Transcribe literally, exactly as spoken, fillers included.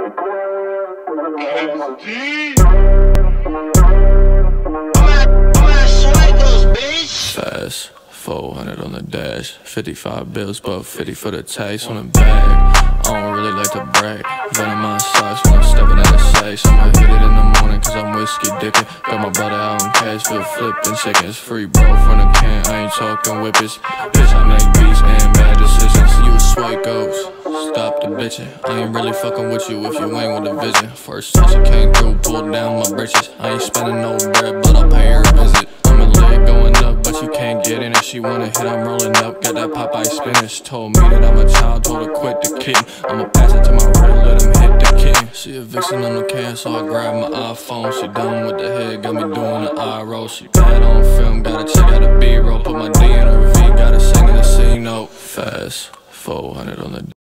Fast, four hundred on the dash, fifty-five bills, but fifty for the taste on the bag. I don't really like to brag, venom my socks when I'm stepping out of safe. I'ma hit it in the morning cause I'm whiskey dipping. Got my brother out in cash, feel flipping, seconds free, bro, from the can. I ain't talking whippets, bitch, I make beats and bad decisions. You a swipe ghost, stop the bitching. I ain't really fucking with you if you ain't with a vision. First time she came through, pulled down my britches. I ain't spending no bread, but I'll pay her a visit. I'm a leg going up, but you can't get in it. She wanna hit, I'm rolling up, got that Popeye spinach. Told me that I'm a child, told her quit the kitten. I'ma pass it to my real, let him hit the kitten. She a vixen on the can, so I grab my iPhone. She done with the head, got me doing the eye roll. She bad on film, gotta check out a B-roll. Put my D in her V, gotta sing in the C note. Fast, four hundred on the